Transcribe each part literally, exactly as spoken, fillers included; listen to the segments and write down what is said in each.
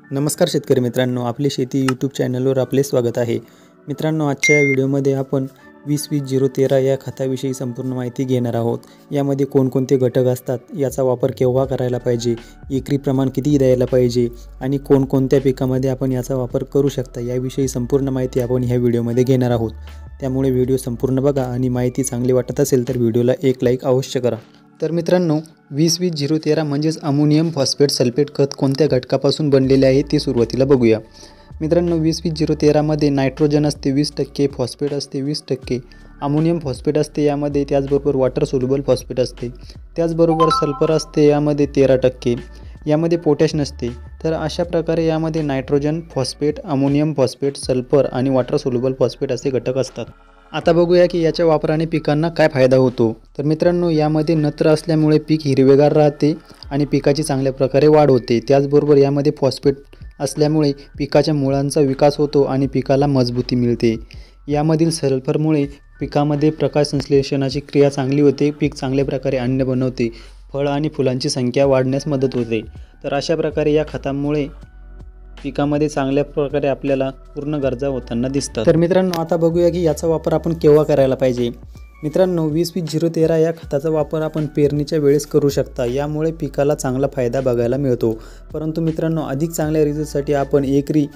नमस्कार शेतकरी मित्रांनो, आपली शेती यूट्यूब चॅनलवर आपले स्वागत आहे। मित्रांनो, आजच्या व्हिडिओमध्ये आपण वीस वीस झिरो तेरा या खताविषयी संपूर्ण माहिती घेणार आहोत। यामध्ये कोणकोणते घटक असतात, याचा वापर केव्हा करायला पाहिजे, एकरी प्रमाण किती द्यायला पाहिजे आणि कोणकोणत्या पिकामध्ये आपण याचा वापर करू शकता, याविषयी संपूर्ण माहिती आपण ह्या व्हिडिओमध्ये घेणार आहोत। त्यामुळे व्हिडिओ संपूर्ण बघा आणि माहिती चांगली वाटत असेल तर व्हिडिओला एक लाईक अवश्य करा। तर मित्रांनो, वीस वीस झिरो तेरा म्हणजेच अमोनियम फॉस्फेट सल्फेट खत कोणत्या घटकापासून बनलेले आहे ते सुरुवातीला बघूया। मित्रांनो, वीस वीस झिरो तेरा मध्ये नायट्रोजन असते वीस टक्के, फॉस्फेट असते वीस टक्के, अमोनियम फॉस्फेट असते यामध्ये, त्याचबरोबर वॉटर सोल्युबल फॉस्फेट असते, त्याचबरोबर सल्फर असते यामध्ये तेरा टक्के, यामध्ये पोटॅश नसते। तर अशा प्रकारे यामध्ये nitrogen, phosphate, ammonium phosphate, sulphur आणि वॉटर सोल्युबल फॉस्फेट असे घटक असतात। आता बघूया की याच्या वापराने पिकांना काय फायदा होतो। तर मित्रांनो, यामध्ये नत्र असल्यामुळे पीक हिरवेगार राहते आणि पिकाची चांगल्या प्रकारे वाढ होते। त्याचबरोबर यामध्ये फॉस्फेट असल्यामुळे पिकाच्या मुळांचा विकास होतो आणि पिकाला मजबूती मिळते। यामधील सल्फरमुळे पिकामध्ये प्रकाश संश्लेषणाची क्रिया चांगली होते, पीक चांगल्या प्रकारे अन्न बनवते, फळ आणि फुलांची संख्या वाढण्यास मदत होते। तर अशा प्रकारे या खतामुळे पिकामध्ये चांगल्या प्रकारे आपल्याला पूर्ण गरजा होताना दिसतात। तर मित्रांनो, आता बघूया की याचा वापर आपण केव्हा करायला पाहिजे। मित्रांनो, वीस वीस झिरो तेरा या खताचा वापर आपण पेरणीच्या वेळेस करू शकता। यामुळे पिकाला चांगला फायदा बघायला मिळतो। परंतु मित्रांनो, अधिक चांगल्या रिझल्टसाठी आपण एकरी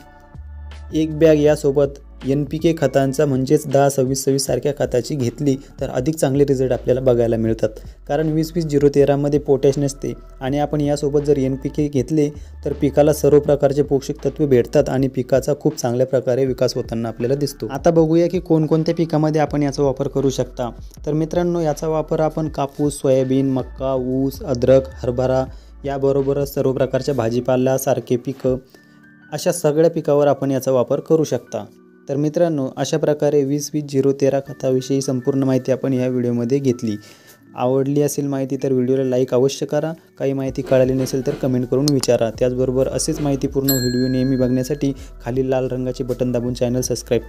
एक बॅग यासोबत एन पी के खतांचा म्हणजेच दहा सव्वीस सव्वीस सारख्या खताची घेतली तर अधिक चांगले रिझल्ट आपल्याला बघायला मिळतात। कारण वीस वीस झिरो तेरा मध्ये पोटॅश नसते आणि आपण यासोबत जर एन पी के घेतले तर पिकाला सर्व प्रकारचे पोषक तत्व भेटतात आणि पिकाचा खूप चांगल्या प्रकारे विकास होताना आपल्याला दिसतो। आता बघूया की कोणकोणत्या पिकामध्ये आपण याचा वापर करू शकता। तर मित्रांनो, याचा वापर आपण कापूस, सोयाबीन, मक्का, ऊस, अद्रक, हरभरा याबरोबरच सर्व प्रकारच्या भाजीपाला सारखे पिकं, अशा सगळ्या पिकावर आपण याचा वापर करू शकता। तर मित्रांनो, अशा प्रकारे वीस वीस झिरो तेरा खताविषयी संपूर्ण माहिती आपण या व्हिडिओमध्ये घेतली। आवडली असेल माहिती तर व्हिडिओला लाईक अवश्य करा। काही माहिती कळाली नसेल तर कमेंट करून विचारा। त्याचबरोबर असेच माहितीपूर्ण व्हिडिओ नेहमी बघण्यासाठी खालील लाल रंगाचे बटन दाबून चॅनल सबस्क्राईब